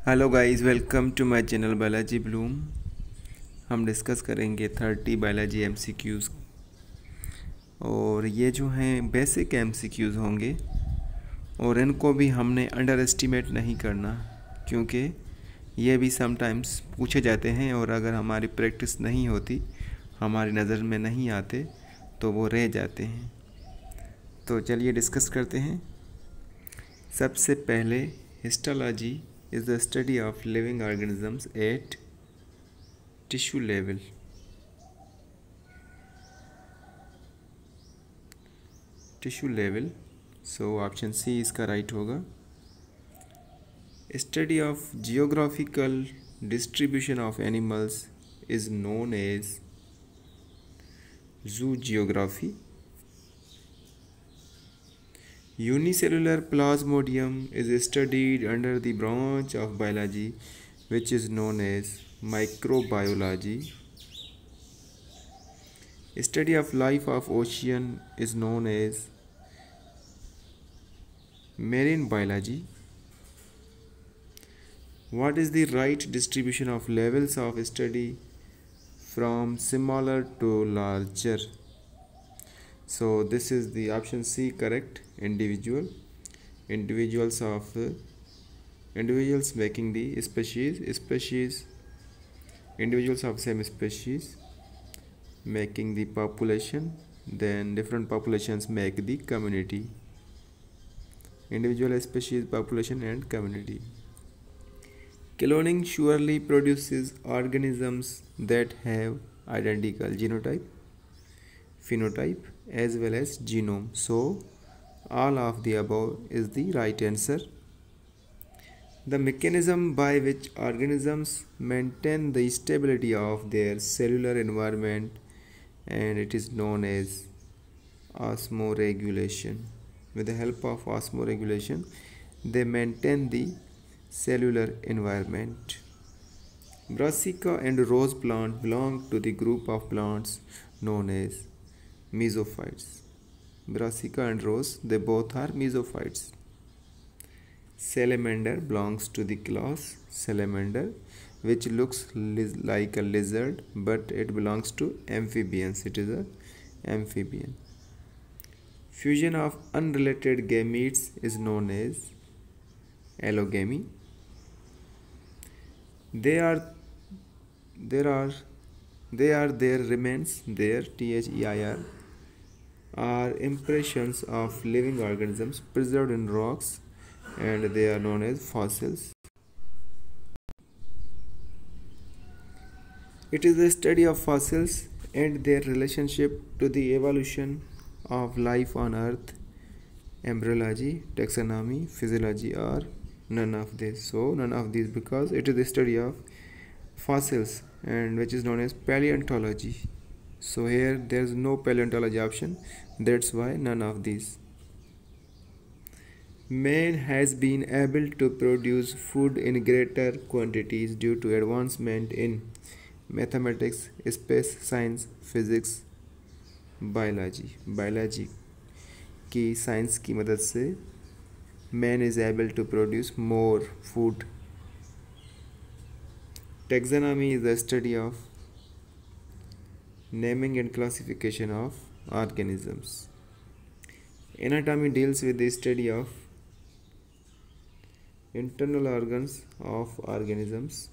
Hello guys, welcome to my channel Balaji Bloom. हम discuss करेंगे 30 biology MCQs और ये जो हैं बेसिक एमसीक्यूज़ होंगे और इनको भी हमने अंडर एस्टिमेट नहीं करना, क्योंकि ये भी समटाइम्स पूछे जाते हैं और अगर हमारी प्रैक्टिस नहीं होती, हमारी नज़र में नहीं आते तो वो रह जाते हैं। तो चलिए डिस्कस करते हैं। सबसे पहले histology is the study of living organisms at tissue level. Tissue level. So option C इसका राइट होगा। Study of geographical distribution of animals is known as zoogeography. Unicellular plasmodium is studied under the branch of biology which is known as microbiology. Study of life of ocean is known as marine biology. What is the right distribution of levels of study from smaller to larger? So this is the option C correct. Individuals making the species, individuals of same species making the population, then different populations make the community. Individual species, population and community. Cloning surely produces organisms that have identical genotype, phenotype as well as genome. So all of the above is the right answer. The mechanism by which organisms maintain the stability of their cellular environment, and it is known as osmoregulation. With the help of osmoregulation, they maintain the cellular environment. Brassica and rose plant belong to the group of plants known as mesophytes. Brassica and rose, they both are mesophytes. Salamander belongs to the class salamander, which looks like a lizard, but it belongs to amphibians. It is an amphibian. Fusion of unrelated gametes is known as allogamy. Their remains, their THEIR, are impressions of living organisms preserved in rocks, and they are known as fossils. It is the study of fossils and their relationship to the evolution of life on Earth. Embryology, taxonomy, physiology are none of this. So none of these, because it is the study of fossils and which is known as paleontology. So here there is no paleontology option, that's why none of these. Man has been able to produce food in greater quantities due to advancement in mathematics, space science, physics, biology की science की मदद से man is able to produce more food. Taxonomy is the study of naming and classification of organisms. Anatomy deals with the study of internal organs of organisms.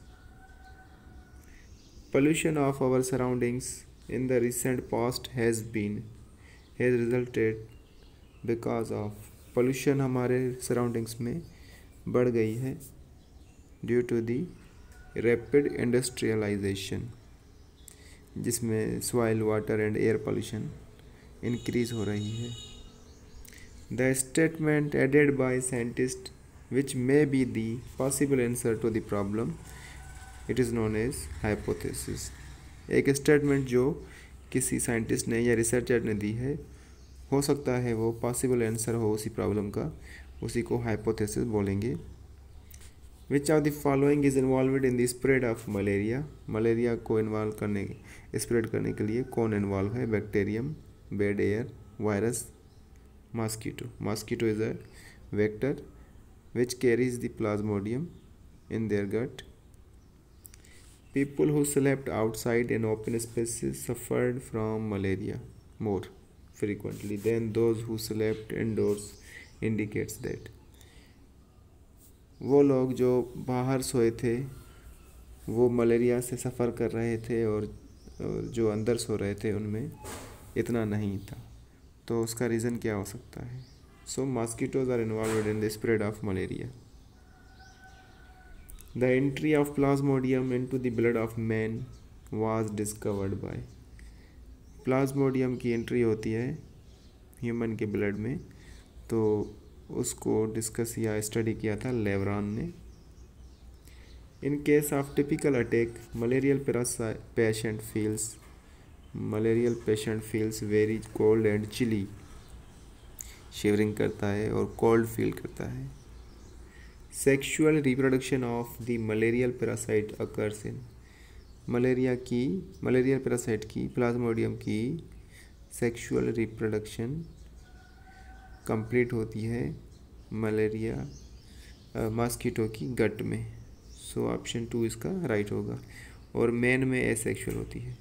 Pollution of our surroundings in the recent past has resulted because of pollution हमारे surroundings में बढ़ गई है due to the rapid industrialization, जिसमें soil, water and air pollution increase हो रही है. The statement added by scientists which may be the possible answer to the problem, it is known as hypothesis. एक statement जो किसी scientist ने या researcher ने दी है, हो सकता है वो पॉसिबल आंसर हो उसी प्रॉब्लम का, उसी को हाइपोथेसिस बोलेंगे. Which of the following is involved in the spread of malaria. Malaria को स्प्रेड करने के लिए कौन इन्वॉल्व है? Bacterium, bad air, virus, mosquito. Mosquito is a vector which carries the plasmodium in their gut. People who slept outside in open spaces suffered from malaria more frequently than those who slept indoors, indicates that. वो लोग जो बाहर सोए थे वो malaria से सफ़र कर रहे थे, और जो अंदर सो रहे थे उनमें इतना नहीं था। तो उसका रीज़न क्या हो सकता है? So mosquitoes are involved in the spread of malaria. The entry of Plasmodium into the blood of man was discovered by। Plasmodium की एंट्री होती है ह्यूमन के ब्लड में, तो उसको डिस्कस या स्टडी किया था लेवरॉन ने। In case of typical attack malarial patient feels very cold and chilly, shivering करता है और कोल्ड फील करता है। Sexual reproduction of the malarial parasite occurs in. Malarial parasite की, प्लाज्मोडियम की सेक्शुअल रिप्रोडक्शन कंप्लीट होती है मॉस्किटो की गट में। सो ऑप्शन 2 इसका राइट होगा। और मैन में एसेक्सुअल होती है,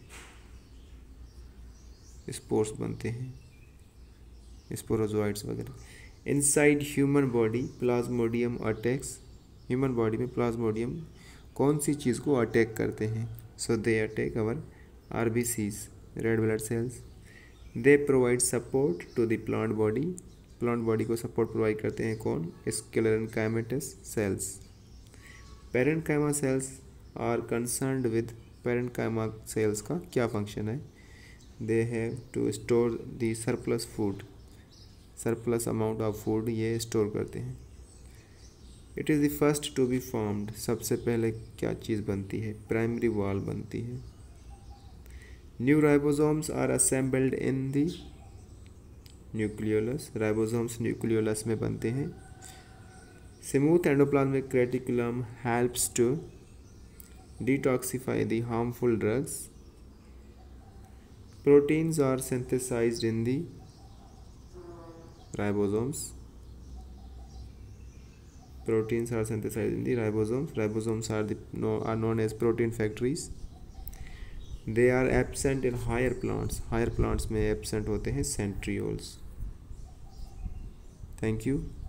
स्पोर्स बनते हैं, स्पोरोजोइड्स वगैरह। Inside human body plasmodium attacks. Human body में प्लाज्मोडियम कौन सी चीज़ को अटैक करते हैं? So they attack our RBCs, red blood cells. They provide support to the plant body. Plant body को सपोर्ट प्रोवाइड करते हैं कौन? Sclerenchymatous cells. Parenchyma cells are concerned with. Parenchyma cells का क्या फंक्शन है? They have to store the surplus food, surplus amount of food ये store करते हैं। It is the first to be formed. सबसे पहले क्या चीज़ बनती है? प्राइमरी वॉल बनती है। New ribosomes are assembled in the nucleolus. Ribosomes nucleolus में बनते हैं। Smooth endoplasmic reticulum helps to detoxify the harmful drugs. Proteins are synthesised in the ribosomes. Proteins are synthesized in the ribosomes. Ribosomes are known as protein factories. They are absent in higher plants. Higher plants में absent होते हैं centrioles. Thank you.